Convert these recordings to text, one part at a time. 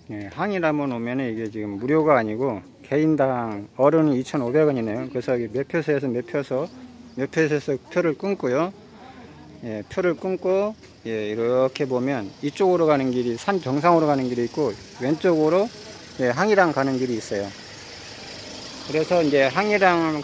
예, 항이라면 오면은 이게 지금 무료가 아니고 개인당 어른은 2,500원이네요. 그래서 몇 표소에서 몇 표소에서 표를 끊고요. 예, 표를 끊고 예, 이렇게 보면 이쪽으로 가는 길이 산 정상으로 가는 길이 있고 왼쪽으로 예, 항이랑 가는 길이 있어요. 그래서 이제 항이랑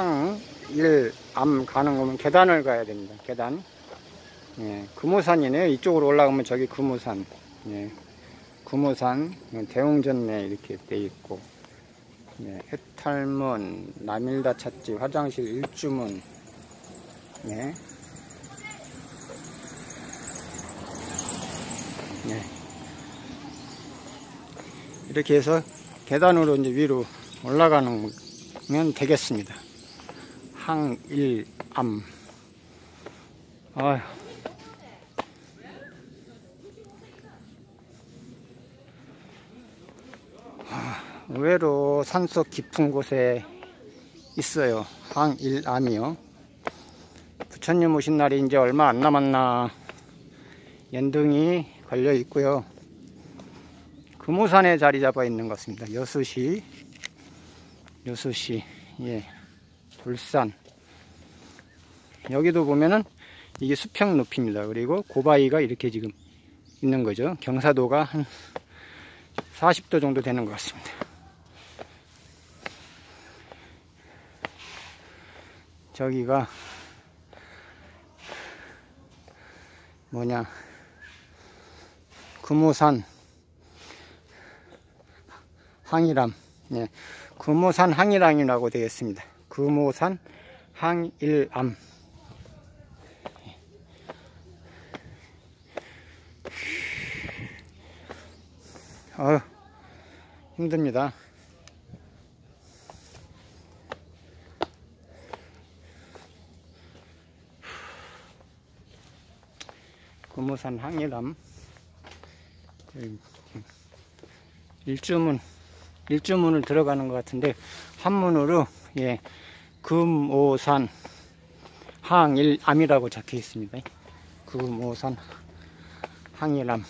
항일암 가는 거면 계단을 가야 됩니다. 계단. 예, 금오산이네요. 이쪽으로 올라가면 저기 금오산. 예, 금오산 대웅전내 이렇게 돼 있고, 예, 해탈문, 남일다 찻집, 화장실 일주문. 예. 네. 이렇게 해서 계단으로 이제 위로 올라가는 되겠습니다. 항일암. 아휴. 의외로 산속 깊은 곳에 있어요. 항일암이요. 부처님 오신 날이 이제 얼마 안 남았나. 연등이 걸려 있고요. 금오산에 자리 잡아 있는 것 같습니다. 여수시, 예, 돌산. 여기도 보면은 이게 수평 높이입니다. 그리고 고바위가 이렇게 지금 있는 거죠. 경사도가 한 40도 정도 되는 것 같습니다. 저기가 뭐냐, 금오산 항일암. 예, 금오산 항일암이라고 되어 있습니다. 금오산 항일암. 힘듭니다. 금오산 항일암. 일주문을 들어가는 것 같은데 한문으로 예, 금오산 항일암이라고 적혀 있습니다. 금오산 항일암.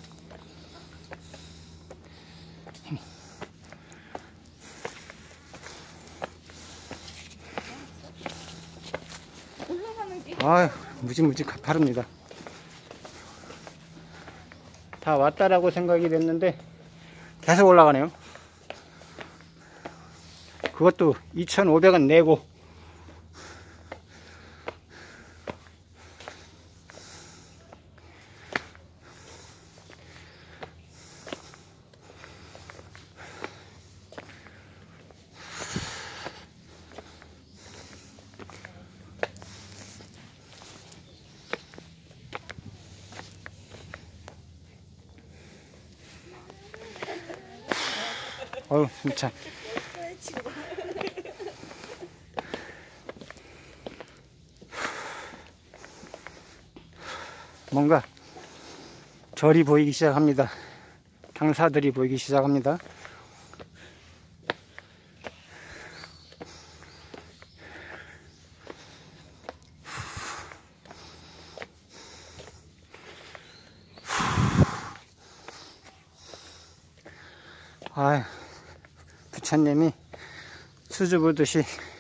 아유, 무지무지 가파릅니다. 다 왔다라고 생각이 됐는데 계속 올라가네요. 그것도 2,500원 내고. 어우, 진짜. 뭔가 절이 보이기 시작합니다. 경사들이 보이기 시작합니다. 아휴, 부처님이 수줍으듯이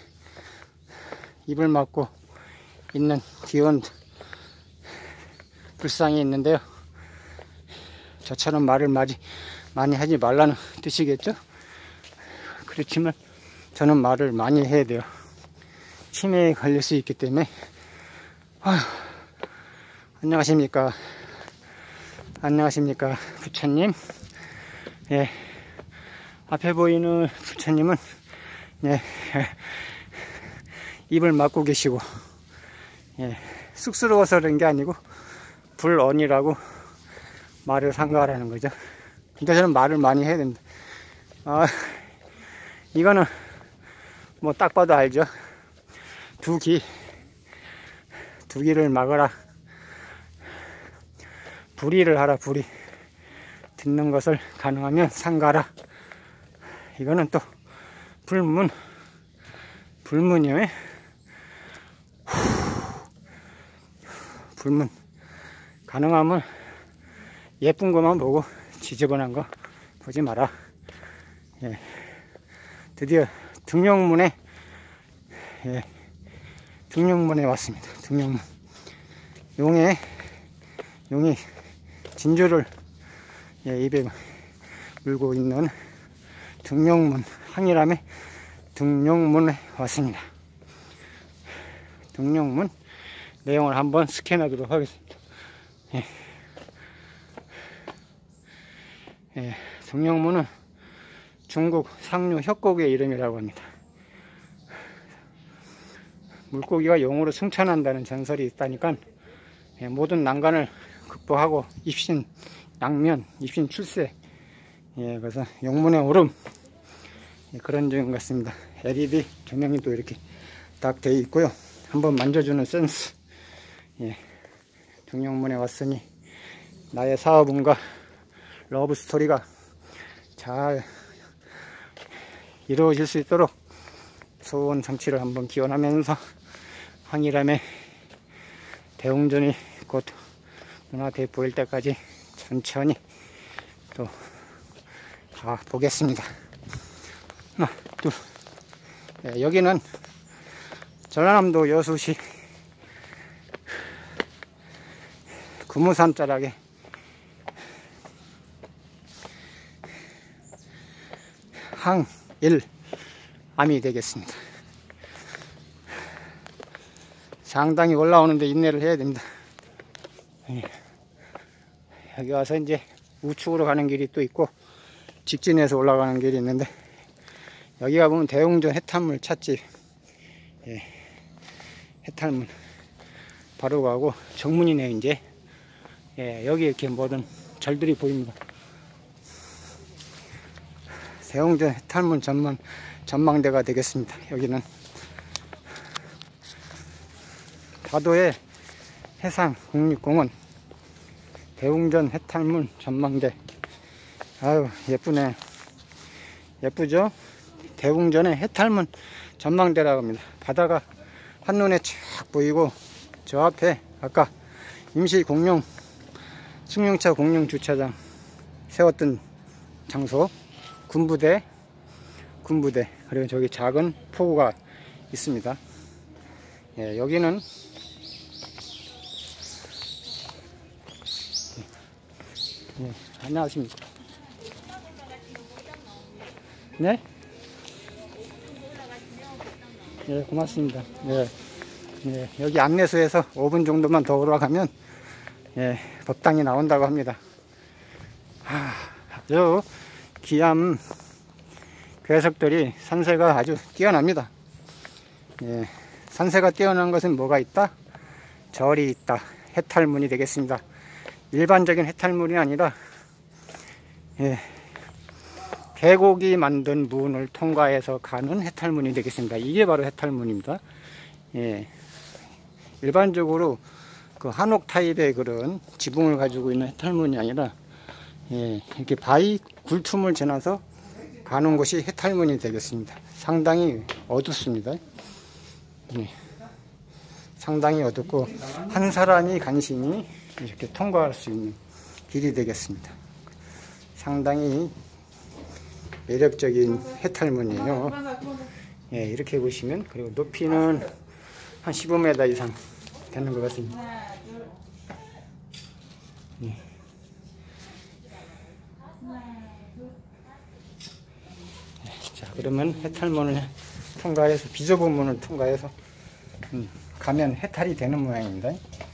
입을 막고 있는 귀여운 불상이 있는데요. 저처럼 말을 많이 하지 말라는 뜻이겠죠? 그렇지만 저는 말을 많이 해야 돼요. 치매에 걸릴 수 있기 때문에. 아휴, 안녕하십니까. 안녕하십니까, 부처님. 예, 앞에 보이는 부처님은 예, 입을 막고 계시고, 예, 쑥스러워서 그런 게 아니고 불언이라고 말을 상가하라는 거죠. 그러니까 저는 말을 많이 해야 됩니다. 아, 이거는 뭐 딱 봐도 알죠. 두 귀를 막아라. 불의를 하라. 불의. 듣는 것을 가능하면 상가라. 이거는 또 불문이요. 불문. 가능하면 예쁜 것만 보고 지저분한 거 보지 마라. 예, 드디어 등용문에, 예, 등용문에 왔습니다. 등용문. 용이 진주를, 예, 입에 물고 있는 등용문, 항일함의 등용문에 왔습니다. 등용문 내용을 한번 스캔하도록 하겠습니다. 예. 예, 등용문은 중국 상류 협곡의 이름이라고 합니다. 물고기가 용으로 승천한다는 전설이 있다니까, 예, 모든 난관을 극복하고 입신 양면, 입신 출세, 예, 그래서 용문에 오름, 예, 그런 점 같습니다. LED 조명이 또 이렇게 딱 되어 있고요. 한번 만져주는 센스. 예, 등용문에 왔으니 나의 사업운과 러브 스토리가 잘 이루어질 수 있도록 소원 성취를 한번 기원하면서 항일함의 대웅전이 곧 눈앞에 보일 때까지 천천히 또 가보겠습니다. 하나, 둘. 예, 여기는 전라남도 여수시 금우산 자락에 항일암이 되겠습니다. 상당히 올라오는데 인내를 해야 됩니다. 여기 와서 이제 우측으로 가는 길이 또 있고 직진해서 올라가는 길이 있는데, 여기가 보면 대웅전 해탈물 찻집, 예, 해탈문 바로 가고 정문이네요. 이제, 예, 여기 이렇게 모든 절들이 보입니다. 대웅전 해탈문 전망대가 되겠습니다. 여기는 다도의 해상국립공원 대웅전 해탈문 전망대. 아유, 예쁘네. 예쁘죠? 대웅전의 해탈문 전망대라고 합니다. 바다가 한눈에 쫙 보이고, 저 앞에 아까 임시 공용 승용차 공용 주차장 세웠던 장소, 군부대, 그리고 저기 작은 포구가 있습니다. 예, 여기는 예, 안녕하십니까. 네? 예, 고맙습니다. 예, 예, 여기 안내소에서 5분 정도만 더 올라가면, 예, 법당이 나온다고 합니다. 아주 귀한 괴석들이 산세가 아주 뛰어납니다. 예, 산세가 뛰어난 것은 뭐가 있다? 절이 있다. 해탈문이 되겠습니다. 일반적인 해탈문이 아니라, 예, 계곡이 만든 문을 통과해서 가는 해탈문이 되겠습니다. 이게 바로 해탈문입니다. 예, 일반적으로 그 한옥 타입의 그런 지붕을 가지고 있는 해탈문이 아니라, 예, 이렇게 바위 굴틈을 지나서 가는 곳이 해탈문이 되겠습니다. 상당히 어둡습니다. 예, 상당히 어둡고 한 사람이 간신히 이렇게 통과할 수 있는 길이 되겠습니다. 상당히 매력적인 해탈문이에요. 예, 이렇게 보시면, 그리고 높이는 한 15m 이상 되는 것 같습니다. 예. 자, 그러면 해탈문을 통과해서, 비좁은 문을 통과해서 가면 해탈이 되는 모양입니다.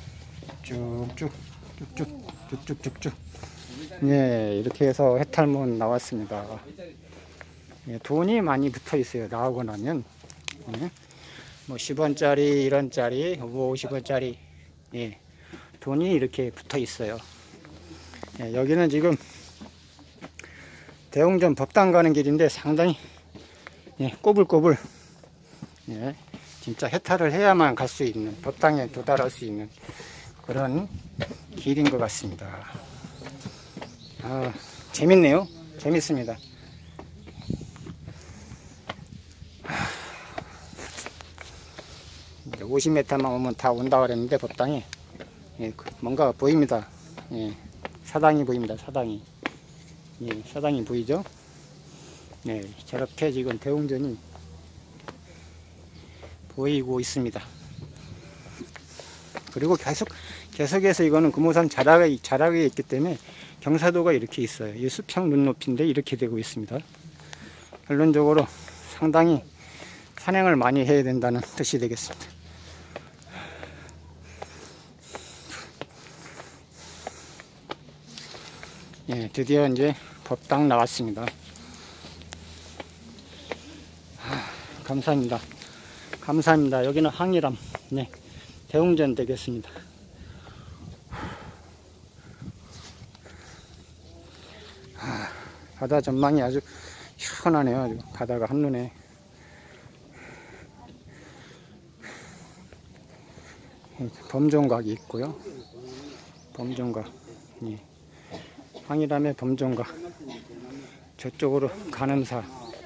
쭉쭉쭉쭉쭉쭉쭉. 예, 이렇게 해서 해탈문 나왔습니다. 예, 돈이 많이 붙어 있어요. 나오고 나면, 예, 뭐 10원짜리, 1원짜리, 50원짜리, 예, 돈이 이렇게 붙어 있어요. 예, 여기는 지금 대웅전 법당 가는 길인데 상당히, 예, 꼬불꼬불, 예, 진짜 해탈을 해야만 갈 수 있는, 법당에 도달할 수 있는 그런 길인 것 같습니다. 아, 재밌네요. 재밌습니다. 50m만 오면 다 온다 그랬는데 법당에, 예, 뭔가 보입니다. 예, 사당이 보입니다. 사당이. 예, 사당이 보이죠? 네, 저렇게 지금 대웅전이 보이고 있습니다. 그리고 계속해서 이거는 금오산 자락에 있기 때문에 경사도가 이렇게 있어요. 이 수평 눈높이인데 이렇게 되고 있습니다. 결론적으로 상당히 산행을 많이 해야 된다는 뜻이 되겠습니다. 예, 드디어 이제 법당 나왔습니다. 감사합니다. 감사합니다. 여기는 항일암, 네, 대웅전 되겠습니다. 바다 전망이 아주 시원하네요. 아주 바다가 한눈에. 범종각이 있고요. 범종각, 예. 항일암의 범종각. 저쪽으로 간음사.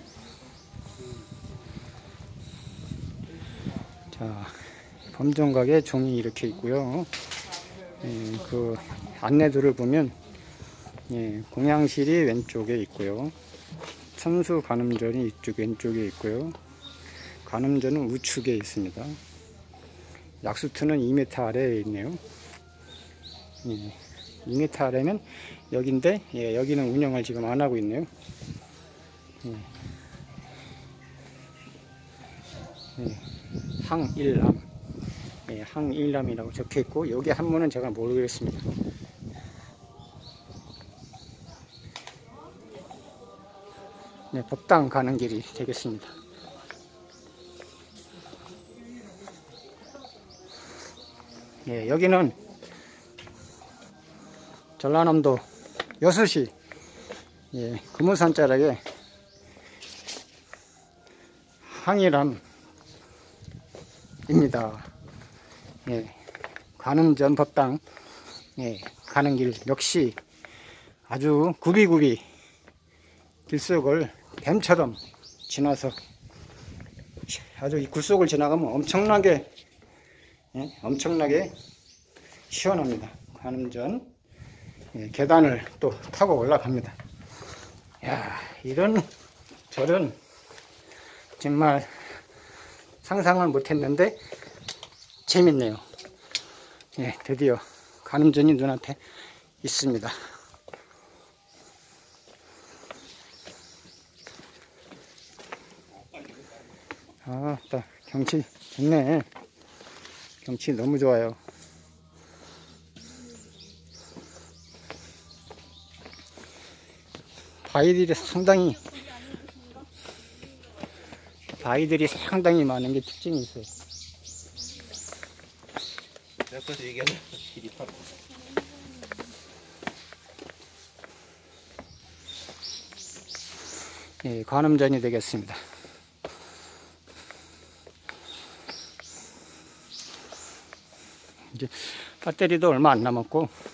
자, 범종각에 종이 이렇게 있고요. 예, 그 안내도를 보면, 예, 공양실이 왼쪽에 있고요. 천수 간음전이 이쪽 왼쪽에 있고요. 간음전은 우측에 있습니다. 약수터는 2m 아래에 있네요. 예, 2m 아래면 여긴데, 예, 여기는 운영을 지금 안 하고 있네요. 예. 예, 항일암, 예, 항일암이라고 적혀 있고, 여기 한문은 제가 모르겠습니다. 네, 법당 가는 길이 되겠습니다. 예, 여기는 전라남도 여수시, 예, 금오산 자락에 항일암입니다. 예, 관음전 법당, 예, 가는 길 역시 아주 굽이굽이 길속을 뱀처럼 지나서 아주 이 굴속을 지나가면 엄청나게, 예, 엄청나게 시원합니다. 관음전, 예, 계단을 또 타고 올라갑니다. 야, 이런 저런 정말 상상을 못했는데 재밌네요. 예, 드디어 관음전이 눈앞에 있습니다. 아, 딱 경치 좋네. 경치 너무 좋아요. 바위들이 상당히 많은 게 특징이 있어요. 그래서 얘기하는 길이 바로. 예, 관음전이 되겠습니다. 이제 배터리도 얼마 안 남았고,